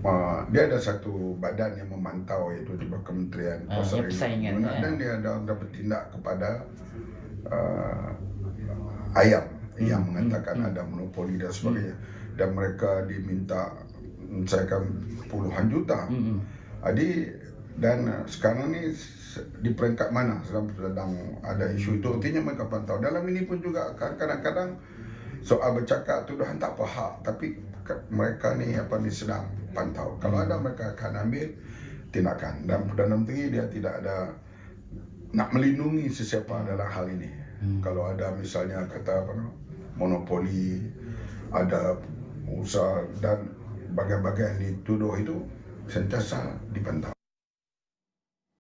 dia ada satu badan yang memantau, yaitu di bawah Kementerian Ya, persaingan, ya. dan dia ada bertindak kepada ayam yang mengatakan ada monopoli dan sebagainya, dan mereka diminta menyelesaikan puluhan juta. Jadi dan sekarang ni di peringkat mana sedang ada isu itu, artinya mereka pantau. Dalam ini pun juga kadang-kadang soal bercakap tuduhan tak apa hak, tapi mereka ni sedang pantau. Kalau ada, mereka akan ambil tindakan, dan Perdana Menteri dia tidak ada nak melindungi sesiapa dalam hal ini. Kalau ada misalnya kata monopoli, ada usaha dan bagian-bagian dituduh itu sentiasa dipantau.